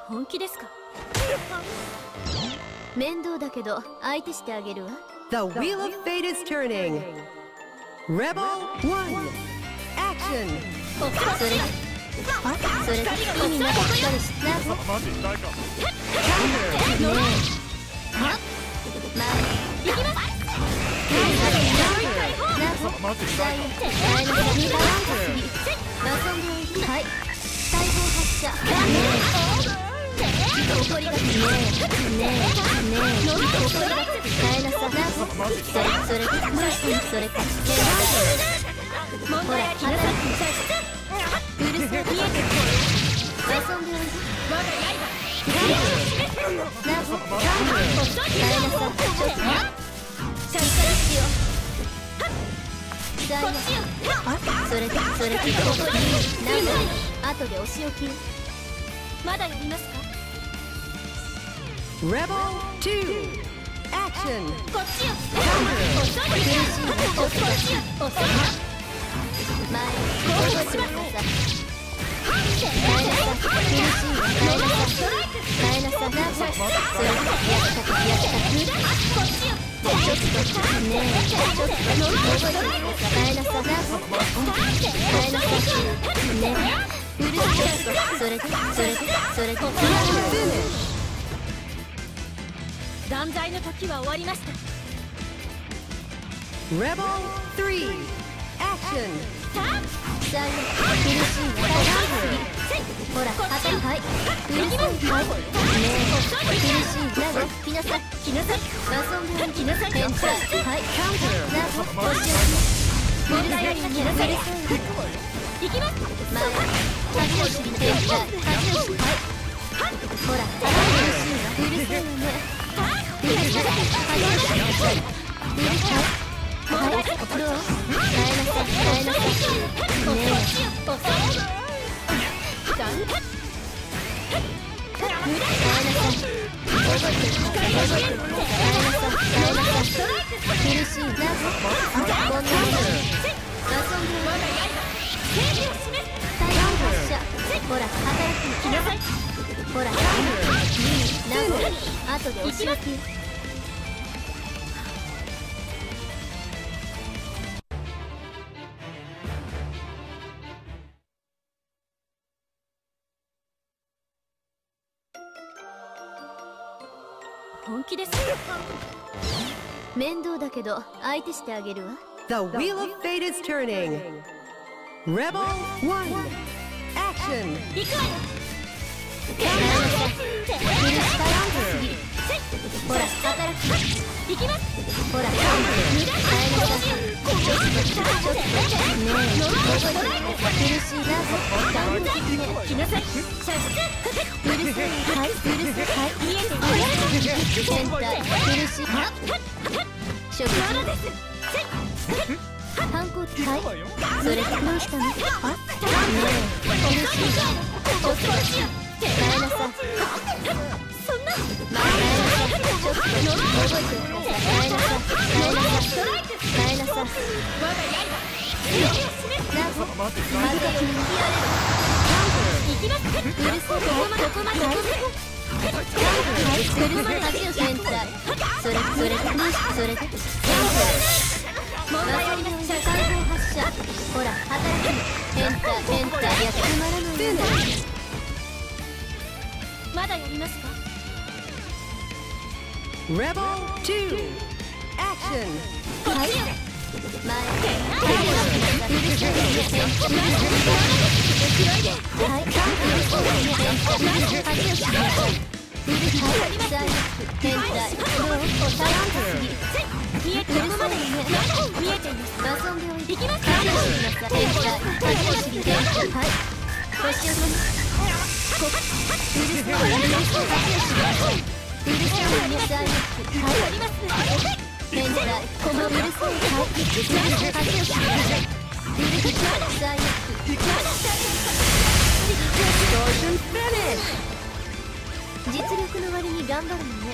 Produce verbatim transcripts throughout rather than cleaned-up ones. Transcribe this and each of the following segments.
本気ですか？ 面倒だけど相手してあげるわ。 The wheel of fate is turning. Rebel one. Action. それそれ意味なかったりしな。ねえはっまあ行きます。はい大砲発射。怒りがちねえねえねえ怒りがち変えなさ。それそれどうしたそれかほら働きうるせえ見えてる遊んでおいで。我が刃なぞ変えなさ。ちょっとしっかりしよう。それそれここになんだ後でお仕置き。まだやりますか？ Rebel two. Action. こっちよ。苦しいなこっちよ。遅いな前に覚えてください。変えなさ苦しい変えなさ変えなさなそれやったかやったこっちよ。ちょっとねえちょっと覚えてください。変えなさな変えなさねえうるさい。それでそれでそれで断罪の時は終わりました。 Rebel three. Action. 苦しいほら当たりはいうるさいはいねえ苦しいなぞ来なさい来なさい遊んでおいで変態はいなぞお仕置き問題ありません。うるさい行きます前恥吉変態恥吉はいほら苦しいわうるさいよねうるさい恥吉うるさいはいどう変えなさ変えなさねえねえ苦しいなぞこんなもの遊んで大量発射ほら働きに来なさいほらいいなぞ後でお仕置き。本気ですか？面倒だけど相手してあげるわ。 The wheel of fate is turning. Rebel one. Action. 行くわよ。ほら働き行きます。ほら無駄変えなさちょっとちょっとねえ苦しいな断然ね来なさい。うるさいはいうるさいはい見えてる変態苦しいは食事反抗期はいそれどうしたのはねえ苦しい遅い変えなさそんなまあ変えなさちょっと覚えてください。変えなさ変えなさ変えなさ我が刃なぞまずは君にやれる行きますうるさいここまでここまではい車で足を変態それそれそれで変態問題ありません。大砲発射ほら働き変態変態やつまらないんだ。まだやりますか？ Rebel two. Action. はい前変態このうるさい実力の割に頑張るのね。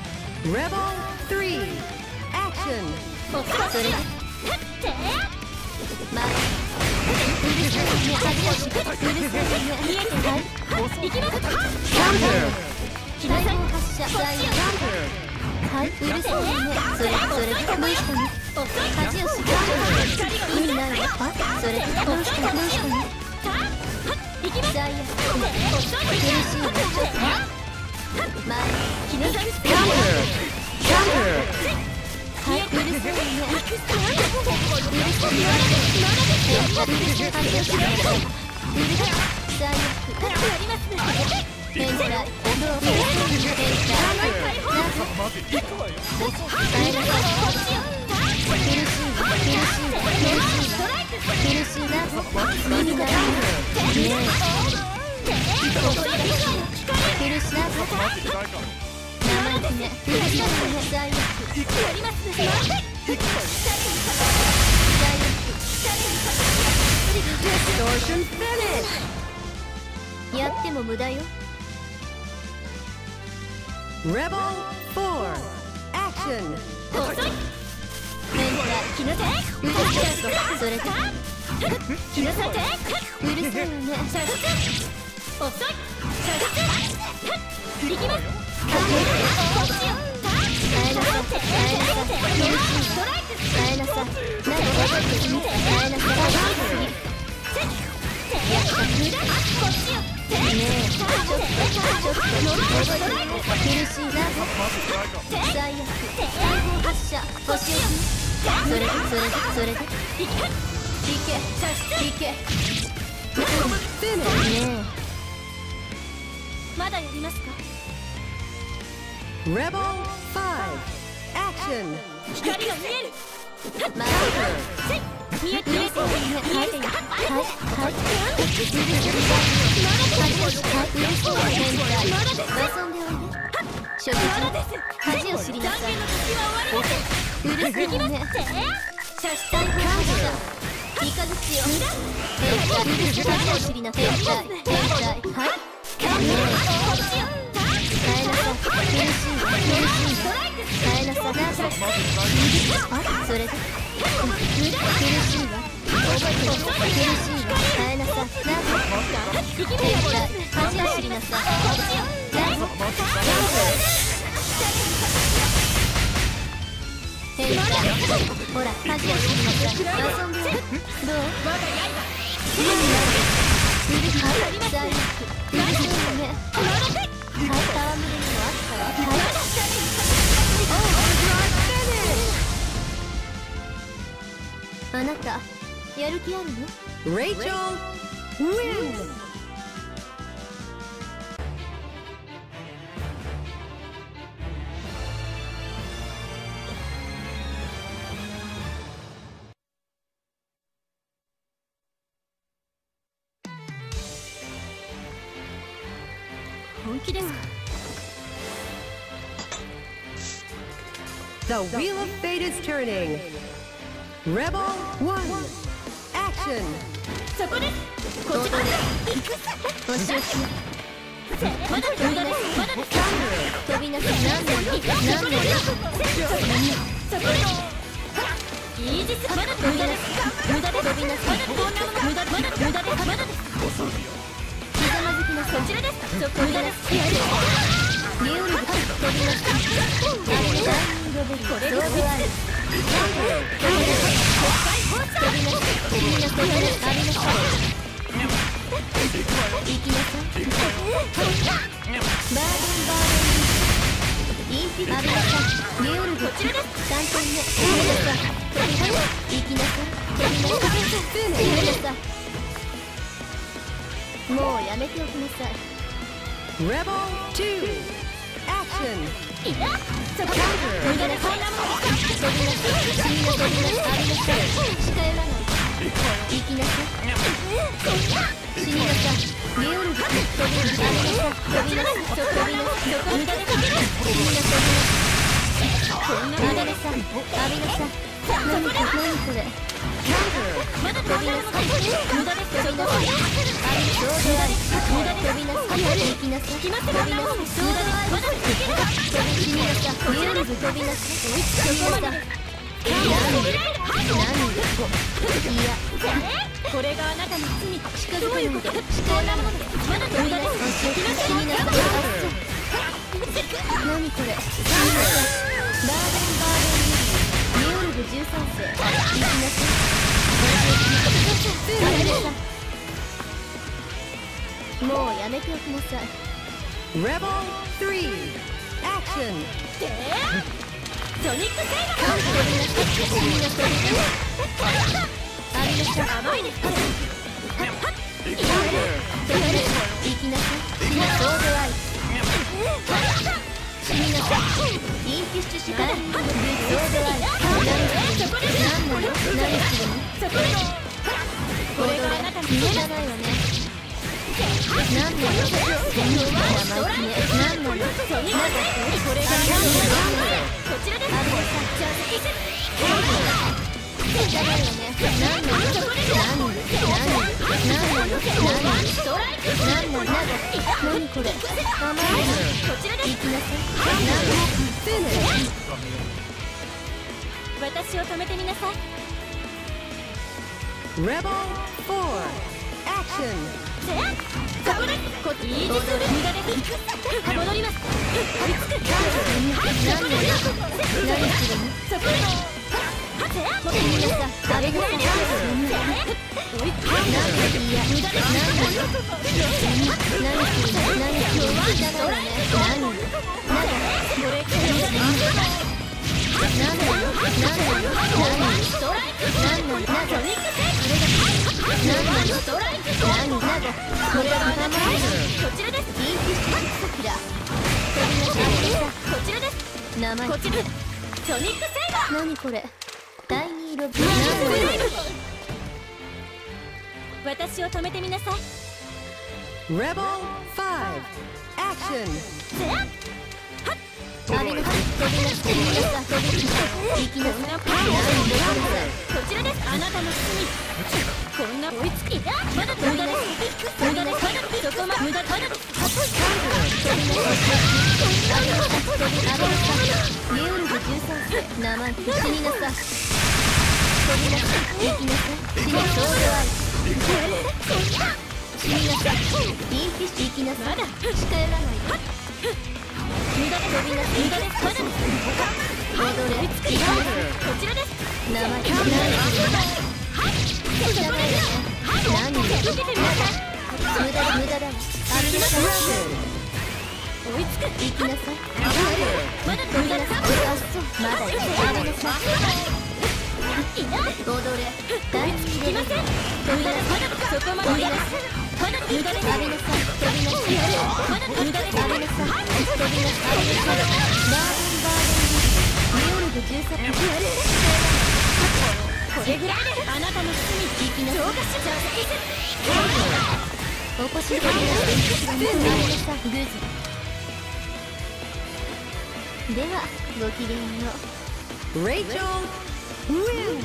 Rebel three. Action. それでまあうるさいね恥をしうるさいね見えてない行きます Counter. 大砲発射大カウンはい、うるさいね。それ、それ、どうしたの？恥をし意味ないわ。あ、それ、どうしたの？どうしたの？最悪。苦しいね。ちょっと。まあ、気のせい。 Counter. Counter. はい、うるさいね。うるさいね。恥をしうるさい。最悪。変態、変態、変態、 Distortion finish. やっても無駄よ。 Rebel four. Action. 変態、気のせいうるさい。それで気のせいうるさいよね。遅い。行きます。耐えなさい、耐えなさい、耐えなさい、何耐えなさい。ねえ、ちょっと、ちょっと、苦しいな。最悪、大砲発射、星をそれで、それで、それで行け、行け、ねえ、まだやりますか？ Rebel five. Action. 光が見える。まあ、見えてる。はい、はい、はい。恥を知りなさい。うるさいね。射死体発射。イカズチよ。変態。恥を知りなさい。変態。変態。はい。耐えなさい。苦しい。苦しい。耐えなさい。あ、それで。苦しいわ。苦しいわ。耐えなさい。変態。恥を知りなさい。変態。ほら、恥を知りなさい。遊んでる。どう？うるさい。最悪。うるさいね。はい、戯れにもあったわ。はい。あなた、やる気あるの？ Rachel wins. The wheel of fate is turning. Rebel one. Action. そこです。こっちまで。星をしよう。まだ飛びなさい。まだ飛びなさい。何年に何年にそこです。イージスまだ飛びなさい。無駄で飛びなさい。無駄まだ無駄でまだです。ひざまずきなそちらです。そこ無駄です。リオル飛びなさい。あれだ。これがある。飛びなさい。飛びなさい。飛びなさい。飛びなさい。行きなさい。バーデンバーデンインフィ浴びなさい。リオルこちらです。さんてんめ飛びなさい。飛びなさい。行きなさい。飛びなさい。飛びなさい。もうやめておきなさい。 Rebel two. Action. いやそこ無駄なそんなもん飛びなさい。死にな飛びなさい。浴びなさい。近寄らない。行きなさい。死になさい。リオル飛びなさい。飛びなさい。飛びなさい。飛びなさい。無駄で飛びなさい。死にな飛びなさい。浴びなさい。浴びなさい。何これ何これまだ飛びなさい。無駄で飛びなさい。そうである。無駄で飛びなさい。行きなさい。飛びなさい。そうである。まだ飛びなさい。死になさい。リオル飛びなさい。そこまで。 これがあなたの罪。近づかないで。こんなものでまだ飛び出す。死になさい。何これ。バーデンバーデンミオルグじゅうさん世。行きなさい。もうやめておきなさい。 Rebel three, action! ソニックセイバー。死になさい。ありなさい。甘いですから。行きなさい。死にソードアイ。死になさい。インフィッシュシュタイングソードアイ。そこで何なの。何するの。そこでこれがあなたの知らないわね。何なの。生意気ね。何なの。これがあなたのこちらです。あれさじゃあ知らないわね。何なの。そこで何なの。何なの。何ストライク。何なの。何これ。甘いの。こちらです。行きなさい。私を止めてみなさい。 Rebel four, action! そこです。こっちいいです。無駄です。戻ります。追いつく。何なの。何するの。そこです。もうみんなさ、あれぐらいで追いつく。何でいや、無駄です。何なの。何するの。何するの。じゃないわね。何。なんだ。これ無駄です。何なの。何なの。何ストライク。何なの。何ソニックセイバー。何なの。ストライク。何なの。これは甘いの。こちらです。インフィッシュサクラ。こちらです。名前。こちら。ソニックセイバー。何これ。第二色ブラウン。私を止めてみなさい。 Rebel five, action! あれが飛び出してみなさい。飛び出して行きなさい。こちらです。あなたの罪。こんな追いつき。まだ無駄です。無駄です。そこま無駄です。飛びなさい。ミオルグじゅうさん世。名前死になさい。飛びなさい。行きなさい。死にそうでは死になさい。インフィッシュ行きなさい。近寄らないで。無駄で飛びなさい。無駄です。まだです。戻れ。こちらです。名前何するの。はい知らないよね。何で受けてみなさい。無駄だ無駄だ。ありなさい。追いつく。行きなさい。まだ無駄です。あっそうまだありなさい。踊れ。大好きでません。無駄です。まだそこまで無駄です。まだ無駄です。ありなさい。飛びなさい。まだ無駄です。ありなさい。飛びなさい。ありなさい。バーデンバーデンミオルグじゅうさん世。これぐらいであなたの罪。生きなさい。お越しできなさい。ありなさい。グズ。ではごきげんよう。 Rachel win!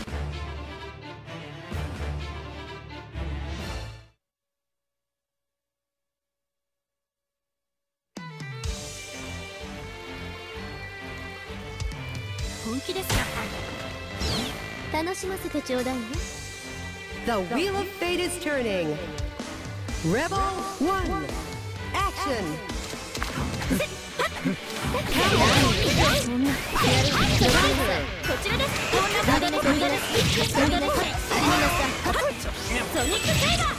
本気ですか。楽しませてちょうだいね。 The wheel of fate is turning. Rebel one, action! こちらです。無駄です。無駄です。無駄です。ソニックセイバー。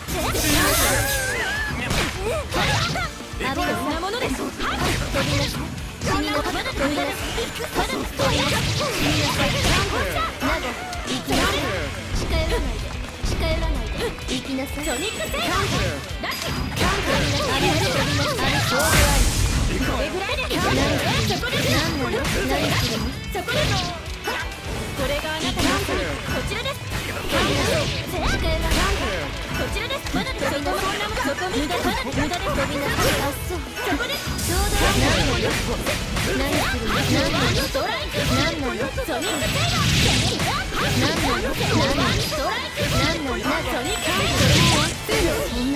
あびろんなものです。飛びなさい。死にのまだ無駄です。まだ飛びなさい。死になさい。など生きなさい。近寄らないで。近寄らないで。生きなさい。ソニックセイバー。ラッキー。あびろ飛びなさい。そうではこれぐらいで。そこで何なの。何するの。そこでこれがあなたの罪。こちらです。近寄らないで。こちらです。まだそこもそんなもそこ無駄まだ無駄で飛びなさい。あっそうそこです。ちょうど何なの。何するの。何なの。ストライク。何なの。ソニックセイバー。何なの。何ストライク。何なの。ソニックセイバー。そんな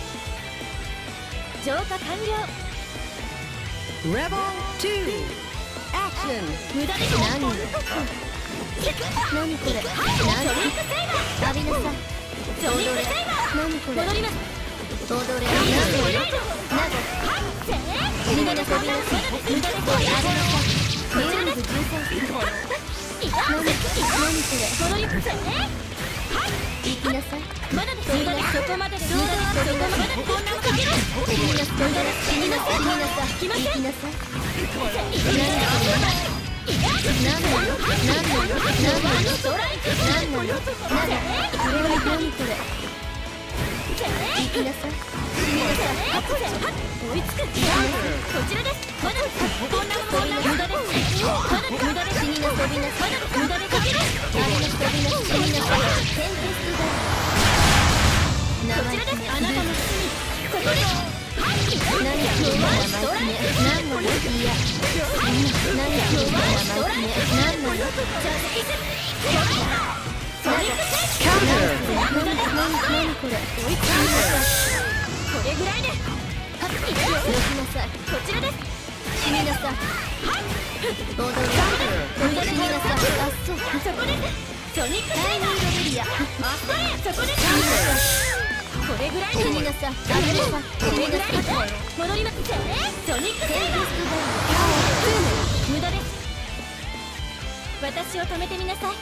浄化完了。 Rebel two, action! 無駄です。何。 何これ。何浴びなさい。踊れ。何これ。踊れ。何これ。など。死になさい。飛びなさい。無駄でこい。ありなさい。ミュールブじゅうさん。何これ。踊り。行きなさい。まだです。そこまでです。無駄でそこまでこんなことできる。死になさい。死になさい。死になさい。行きなさい。何これ。何なの？何なの？何なの？何なの？何なの？何これは何これ？行きなさい。死になさい。追いつく。こちらです。まだこんなこんな無駄です。まだ無駄で死になさい。まだ無駄でかける。あれの飛びな死になさい。テンペストだ。こちらです。あなたの罪。ここです。何今日はストライク。何のいや。何今日はストライク。何のよ。ジャスティス。ソニックセーブ。何これ。追いつきなさい。これぐらいで。よきなさい。こちらです。死になさい。踊れ。死になさい。あ、そう。そこです。ソニックセーブ。エリア。あ、そこです。死になさい。これぐらいで。死になさい。あげなさい。これぐらいで。戻ります。ソニックセーブ。無駄です。私を止めてみなさい。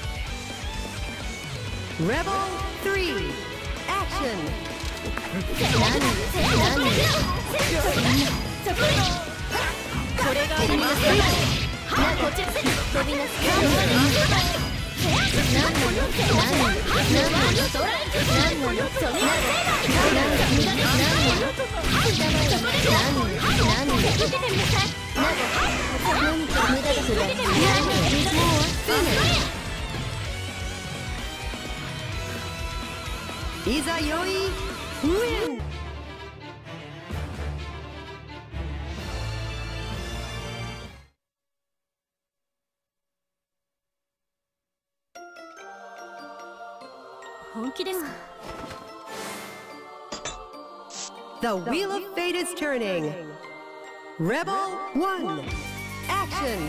Rebel three, action! 何？何？そこで。これがあります。な、こっち飛びなさい。何なの？何なの？何なの？ストライク。何なの？ソニックセーバー。何なの？何なの？何？受けてみなさい。何？何？無駄です。受けてみなさい。もういざよい、win! 本気ですか。 The wheel of fate is turning. Rebel one, action!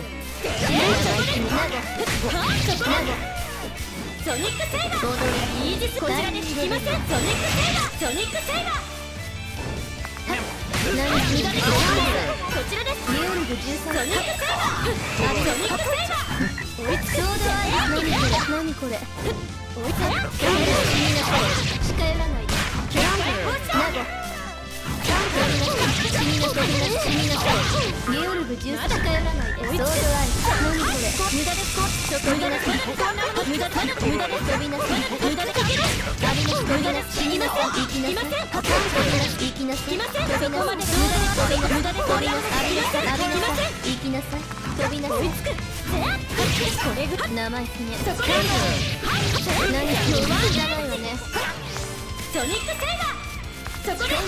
ソニックセーバー。イージスこちらで引きません。ソニックセーバー。ソニックセーバー。何？無駄です。こちらです。ミュールブじゅうさん。ソニックセーバー。ソニックセーバー。追いつく。ちょうどあれ。何これ？何これ？追いつく。近寄らないで。キャンプ。ナゴ。死になさい。死になさい。ミュールブじゅうさん。近寄らないで。ソードアイ。何これ？無駄です。飛びなさい。無駄です。無駄です。飛びなさい。無駄でかける。あります。無駄です。死にません。行きなさい。行きなさい。行きなさい。飛びなさい。無駄で飛びなさい。あります。ありません。行きなさい。飛びなさい。追いつく。これぐらい。生意気ね。そこで。何今日はじゃないわね。ソニックセーバー。そこで。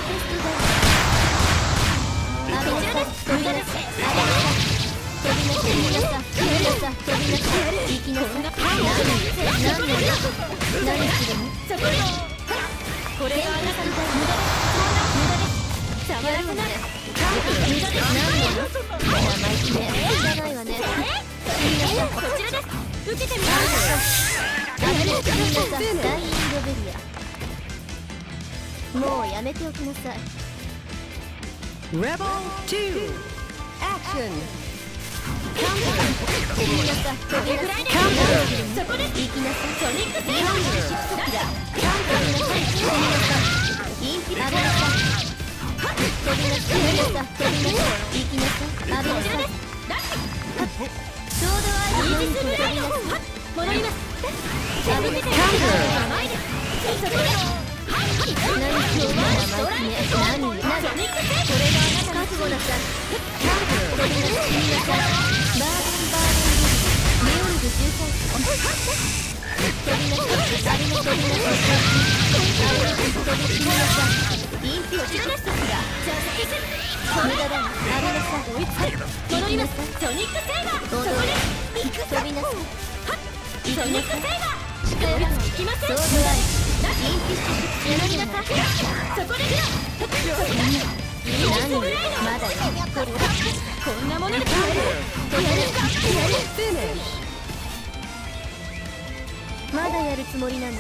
あ、こちらです。無駄です。あります。飛びなさい。飛びなさい。飛びなさい。飛びなさい。行きなさい。何？何？何するの？そこで。これがあなたの無駄です。無駄です。触らせない。無駄です。何なの？生意気ね。じゃないわね。死になさい。こちらです。受けてみなさい。ありがとう。死になさい。ダイインドベリア。もうやめておきなさい。 Rebel two, action! 死になさい。飛びぐらいで。そこで行きなさい。ソニックセーバー。シフトキラー。飛びなさい。死になさい。インフィラー。飛びなさい。飛びなさい。飛びなさい。行きなさい。あれです。ちょうどあいいです。飛びなさい。戻ります。あれです。甘いです。そこで。何今日はストライク。何？何？これがあなたの覚悟なさい。飛びなさい。死になさい。バーデンバーデンミュールブじゅうさん。飛びなさい。ありの飛びなさい。ありの飛び死になさい。インフィこちらです。じゃあ先生。無駄だ。ありなさい。追いつく。戻ります。ソニックセーバー。そこで。飛びなさい。ソニックセーバー。近寄らない。行きません。そうぐらい。インフィッシュやらりなさい。そこでグラ何？まだよ。こんなものでやる。やる。やる。 るつもりなの？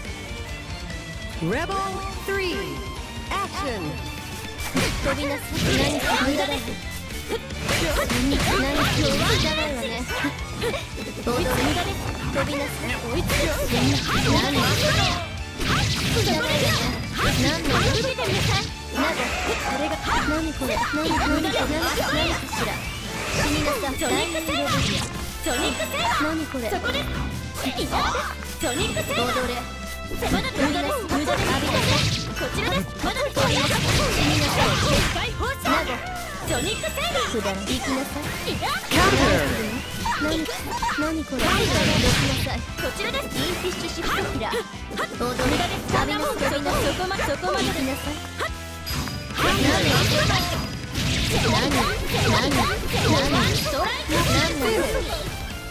Rebel three, action! 飛びなさい。何か無駄だよ。何か無駄だよね。踊る無駄です。飛びなさい。追いつく。何の無駄だよね。何の無駄だよね。なぜこれが何これ何何何何かしら。死になさい。第二レベルや。ソニックセイバー。何これ。そこです。ソニックセイバー。踊れ。まだ無駄です。無駄です。浴びなさい。こちらです。まだ飛びなさい。死になさい。絶対放射。なぜソニックセイバー。くだら行きなさい。何何これ。どきなさい。こちらです。インフィッシュシフトキラー。踊れ。浴びなさい。そこまでそこまで行きなさい。何何何何ストライク。何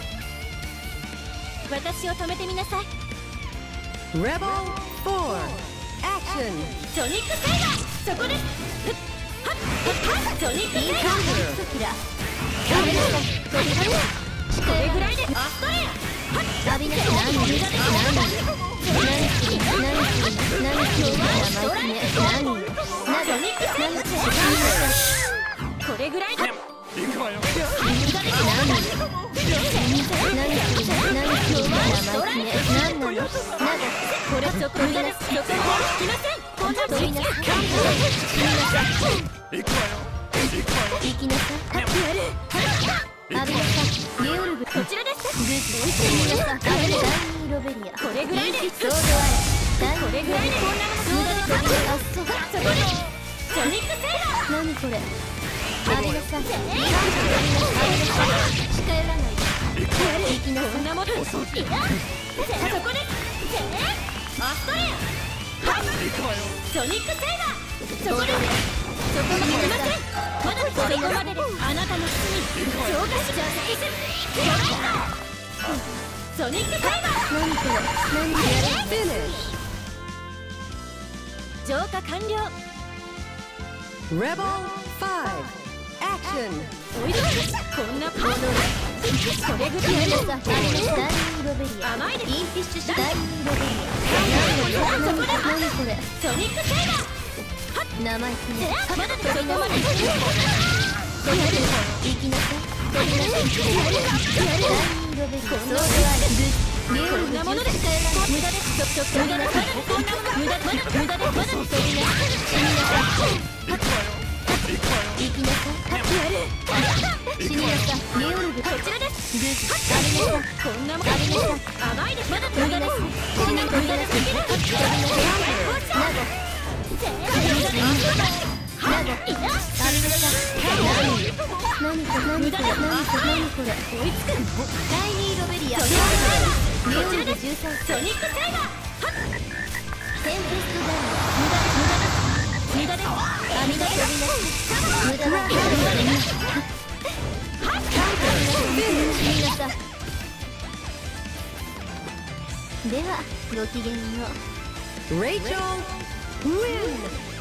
私を止めてみなさい。 Rebel four, action! ソニックセイバー。そこです。ソニックセイバー。キラー。浴びなさい。飛びなさい。これぐらいでアストレア。浴びなさい。何無駄です。何何する何する何する生意気ね。何何ソニックセイバー。これぐらいで行くわよ。無駄です。何何する何する何する生意気ね。何なの。なぜこれそこ無駄です。そこは引きません。こんな飛びなさい。死になさい。行くわよ。行きなさい。やる。浴びなさい。ゲオルブこちらです。グッズ死になさい。ダイニーロベリア。これぐらいでそうであれ。これぐらいでこんなもの無駄です。あっそそこです。ソニックセイバー。何これ。浴びなさい。浴びなさい。近寄らないで。行きなさい。そんなものそこです。アストレア。ソニックセイバー。そこです。そこまでいません。まだそこまでです。あなたの罪浄化しちゃう。ソニックセイバー。何これ何これ。浄化完了。 Rebel five, action! おいでこんな行動これぐらいのさ。ダイニーロベリア。甘いです。インフィッシュシダイニーロベリア。何これ何これ。ソニックセイバー。生意気ね。まだそこまで行きなさい。飛びなさい。やるやる。ダイニーロベリア。そうである。こんなものです。無駄です。ちょっと無駄です。こんなもの無駄まだ無駄です。まだ飛びなさい。死になさい。行きなさい。やる。死になさい。ゲオルブこちらです。グッズ浴びなさい。こんなもの浴びなさい。甘いです。まだ無駄です。こんな無駄です。飛びなさい。なぜ何これ何これ何これ追いつく。ダイニーロベリア。ゲオルブじゅうさん。ソニックセイバー。テンペストダウン。無駄です。無駄です。あみだ飛びなさい。無駄だ。無駄です死になさい。ではごきげんよう。 Rachel wins!